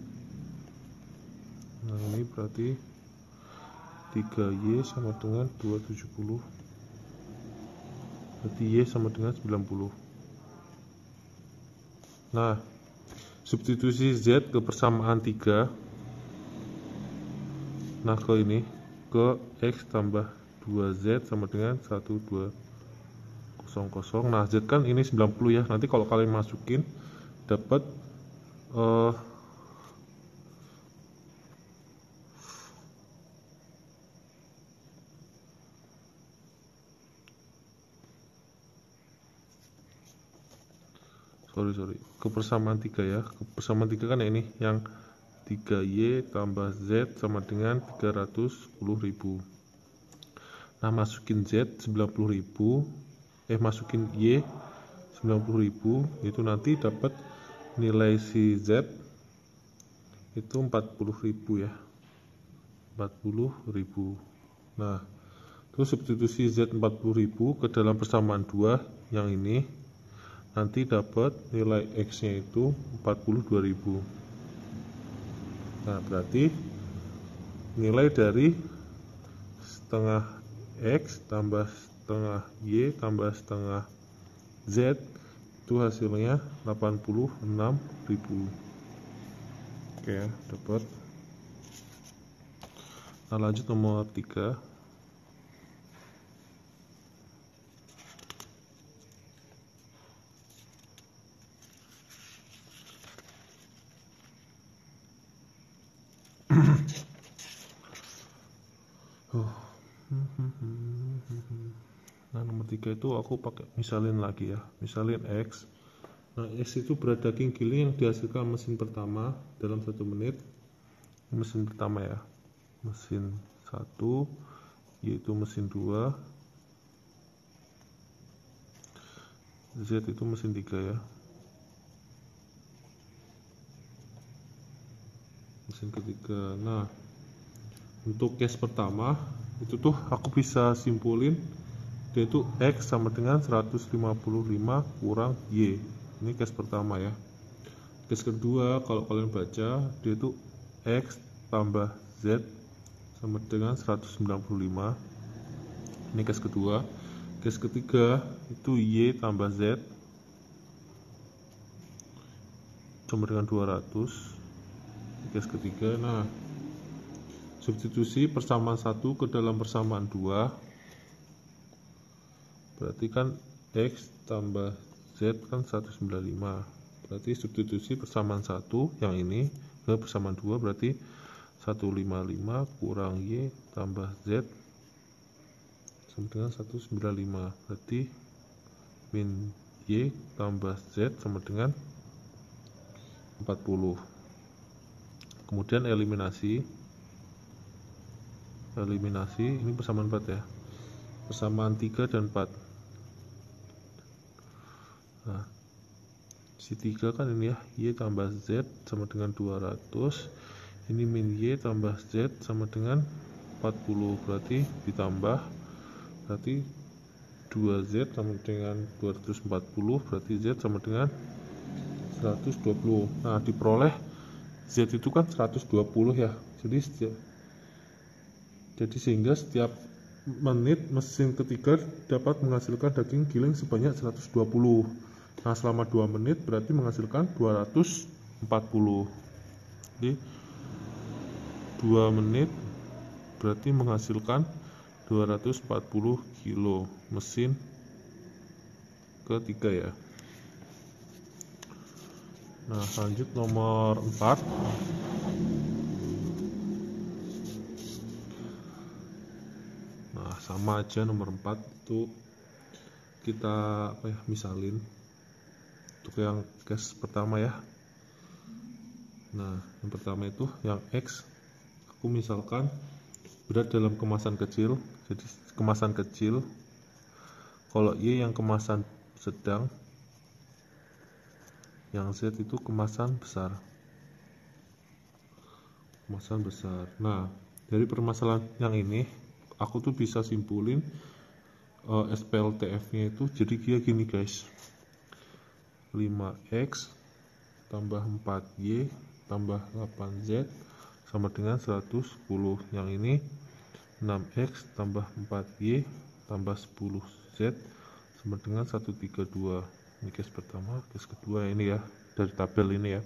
Nah, ini berarti tiga Y sama dengan dua ratus tujuh puluh. Berarti Y sama dengan sembilan puluh. Nah, substitusi Z ke persamaan tiga. Nah, ke ini ke X tambah dua Z sama dengan seratus dua puluh. Nah, Z kan ini sembilan puluh ya. Nanti kalau kalian masukin dapat uh, sorry sorry ke persamaan tiga ya. Ke persamaan tiga kan ini yang tiga Y tambah Z sama dengan tiga ratus sepuluh ribu. Nah, masukin Z sembilan puluh ribu, eh masukin Y sembilan puluh ribu, itu nanti dapat nilai si Z itu empat puluh ribu ya. empat puluh ribu. Nah, terus substitusi Z empat puluh ribu ke dalam persamaan dua yang ini, nanti dapat nilai X nya itu empat puluh dua ribu. Nah, berarti nilai dari setengah X tambah setengah Y tambah setengah Z itu hasilnya delapan puluh enam ribu. Oke, dapat. Nah, lanjut nomor tiga. Nah, nomor tiga itu aku pakai misalin lagi ya, misalin X. Nah, X itu berat daging giling yang dihasilkan mesin pertama dalam satu menit. Mesin pertama ya, mesin satu, yaitu mesin dua, Z itu mesin tiga ya, mesin ketiga. Nah, untuk case pertama itu tuh aku bisa simpulin yaitu X sama dengan seratus lima puluh lima kurang Y. Ini case pertama ya. Case kedua kalau kalian baca dia itu X tambah Z sama dengan seratus sembilan puluh lima. Ini case kedua. Case ketiga itu Y tambah Z sama dengan dua ratus. Case ketiga. Nah, substitusi persamaan satu ke dalam persamaan dua, berarti kan X tambah Z kan seratus sembilan puluh lima. Berarti substitusi persamaan satu yang ini ke persamaan dua, berarti seratus lima puluh lima kurang Y tambah Z sama dengan seratus sembilan puluh lima. Berarti min Y tambah Z sama dengan empat puluh. Kemudian eliminasi. Eliminasi ini persamaan empat ya. Persamaan tiga dan empat. Nah, Y tiga kan ini ya, Y tambah Z sama dengan dua ratus, ini min Y tambah Z sama dengan empat puluh, berarti ditambah, berarti dua Z sama dengan dua ratus empat puluh, berarti Z sama dengan seratus dua puluh. Nah, diperoleh Z itu kan seratus dua puluh ya, jadi setiap, jadi sehingga setiap menit mesin ketiga dapat menghasilkan daging giling sebanyak seratus dua puluh. Nah, selama dua menit berarti menghasilkan dua ratus empat puluh. Jadi dua menit berarti menghasilkan dua ratus empat puluh kilo mesin ketiga ya. Nah, lanjut nomor empat. Nah, sama aja nomor empat itu kita apa ya, misalin untuk yang case pertama ya. Nah, yang pertama itu yang X, aku misalkan berat dalam kemasan kecil, jadi kemasan kecil. Kalau Y yang kemasan sedang, yang Z itu kemasan besar, kemasan besar. Nah, dari permasalahan yang ini aku tuh bisa simpulin uh, S P L T F nya itu jadi kayak gini guys, lima X tambah empat Y tambah delapan Z sama dengan seratus sepuluh. Yang ini enam X tambah empat Y tambah sepuluh Z sama dengan seratus tiga puluh dua. Ini case pertama, case kedua ini ya, dari tabel ini ya.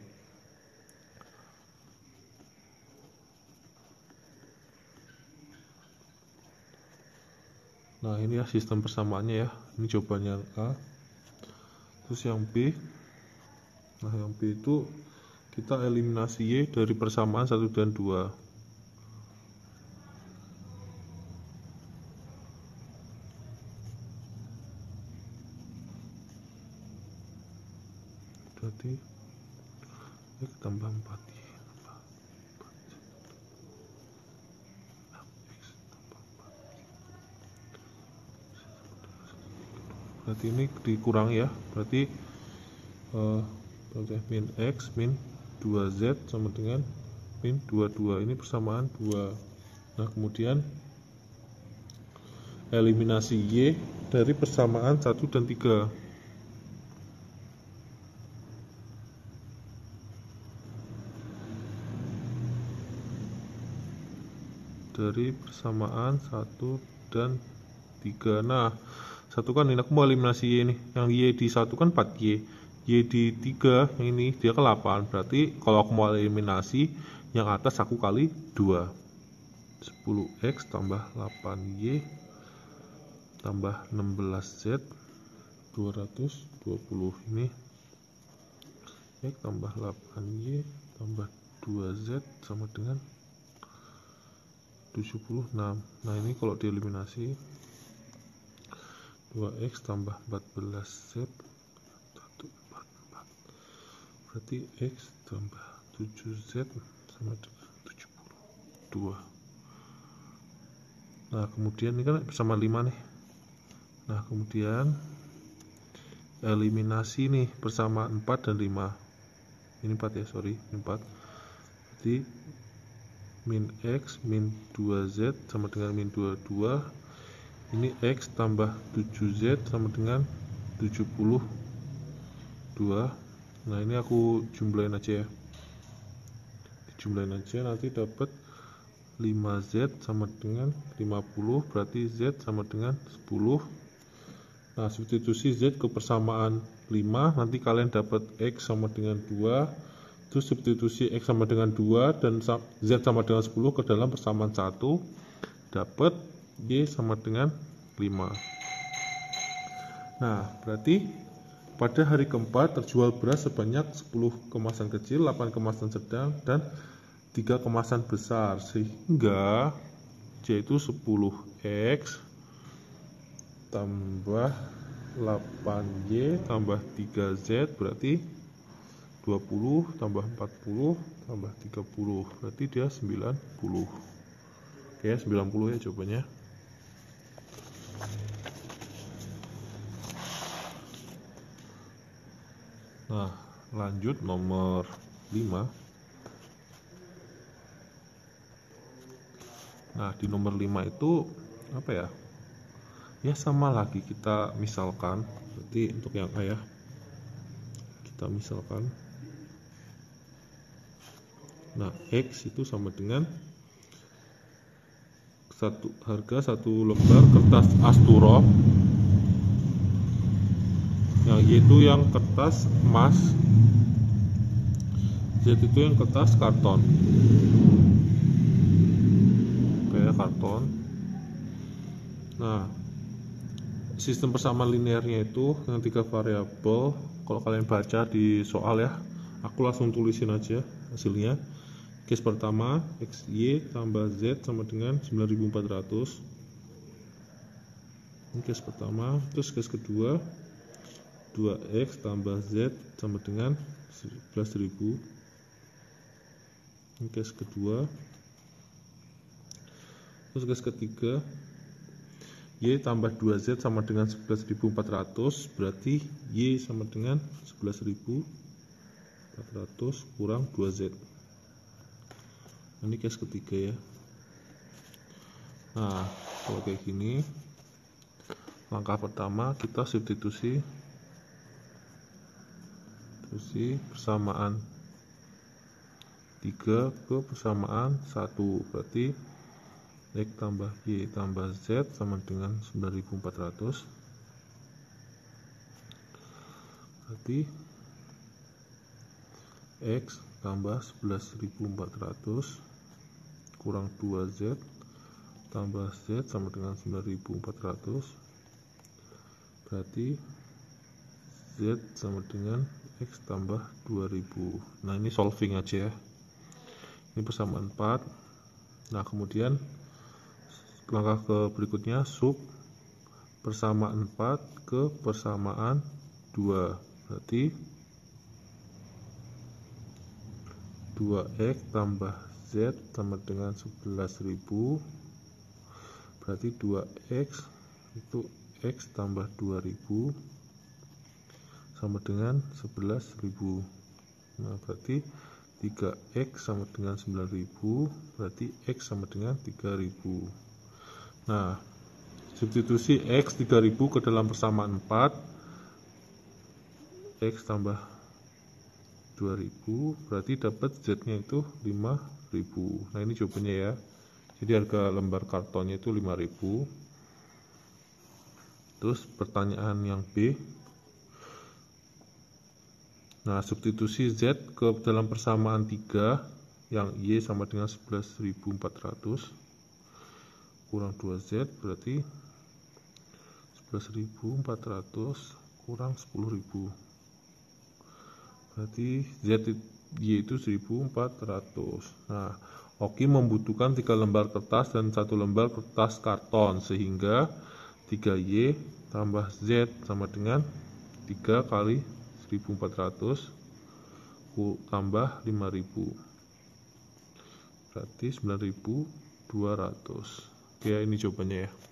Nah, ini ya sistem persamaannya ya. Ini jawaban yang A. Terus yang B. Nah, yang B itu kita eliminasi Y dari persamaan satu dan dua. Berarti X tambah empat Y tambah empat Z, enam X tambah empat Y. Berarti ini dikurangi ya, berarti uh, min X min dua Z sama dengan min dua puluh dua. Ini persamaan dua. Nah, kemudian eliminasi Y dari persamaan satu dan tiga. Dari persamaan satu dan tiga. Nah, satu kan ini aku mau eliminasi Y ini. Yang Y di satu kan empat Y. Y di tiga yang ini dia ke delapan. Berarti kalau aku mau eliminasi yang atas aku kali dua. sepuluh X tambah delapan Y tambah enam belas Z dua ratus dua puluh. Ini X tambah delapan Y tambah dua Z sama dengan tujuh puluh enam. Nah, ini kalau dieliminasi dua X tambah empat belas Z seratus empat puluh empat, berarti X tambah tujuh Z sama dengan tujuh puluh dua. Nah, kemudian ini kan bersama lima nih. Nah, kemudian eliminasi nih bersama empat dan lima. Ini empat ya, sorry, ini empat. Jadi min X min dua Z sama dengan min dua puluh dua. Ini X tambah tujuh Z sama dengan tujuh puluh dua. Nah, ini aku jumlahin aja ya, dijumlahin aja nanti dapat lima Z sama dengan lima puluh, berarti Z sama dengan sepuluh. Nah, substitusi Z ke persamaan lima, nanti kalian dapat X sama dengan dua. Terus substitusi X sama dengan dua dan Z sama dengan sepuluh ke dalam persamaan satu, dapat Y sama dengan lima. Nah, berarti pada hari keempat terjual beras sebanyak sepuluh kemasan kecil, delapan kemasan sedang, dan tiga kemasan besar, sehingga Y itu sepuluh X tambah delapan Y tambah tiga Z berarti dua puluh tambah empat puluh tambah tiga puluh, berarti dia sembilan puluh. Oke, sembilan puluh ya jawabannya. Nah, Lanjut nomor lima. Nah, di nomor lima itu apa ya? Ya sama lagi, kita misalkan, berarti untuk yang A ya, kita misalkan. Nah, X itu sama dengan satu harga satu lembar kertas Asturo, yang Y itu yang kertas emas, Z itu yang kertas karton, kayak karton. Nah, sistem persamaan linearnya itu yang tiga variabel. Kalau kalian baca di soal ya, aku langsung tulisin aja hasilnya. Case pertama, X Y tambah Z sama dengan sembilan ribu empat ratus. Ini case pertama. Terus case kedua, dua X tambah Z sama dengan sebelas ribu. Ini case kedua. Terus case ketiga, Y tambah dua Z sama dengan sebelas ribu empat ratus, berarti Y sama dengan sebelas ribu empat ratus kurang dua Z. Ini case ketiga ya. Nah, kalau kayak gini, langkah pertama kita substitusi substitusi persamaan tiga ke persamaan satu, berarti X tambah Y tambah Z sama dengan sembilan ribu empat ratus. Berarti X tambah sebelas ribu empat ratus kurang dua Z tambah Z sama dengan sembilan ribu empat ratus. Berarti Z sama dengan X tambah dua ribu. Nah, ini solving aja ya. Ini persamaan empat. Nah, kemudian langkah ke berikutnya, sub persamaan empat ke persamaan dua, berarti dua X tambah Z sama dengan sebelas ribu, berarti dua X itu X tambah dua ribu sama dengan sebelas ribu. Nah, berarti tiga X sama dengan sembilan ribu, berarti X sama dengan tiga ribu. Nah, substitusi X tiga ribu ke dalam persamaan empat, X tambah dua ribu, berarti dapat Z-nya itu lima ribu. Nah, ini jawabannya ya. Jadi harga lembar kartonnya itu lima ribu. Terus pertanyaan yang B. Nah, substitusi Z ke dalam persamaan tiga, yang Y sama dengan sebelas ribu empat ratus kurang dua Z, berarti sebelas ribu empat ratus kurang sepuluh ribu, berarti Z Y itu seribu empat ratus. Nah, Oki membutuhkan tiga lembar kertas dan satu lembar kertas karton, sehingga tiga Y tambah Z sama dengan tiga kali seribu empat ratus tambah lima ribu, berarti sembilan ribu dua ratus. Oke, ini jawabannya ya.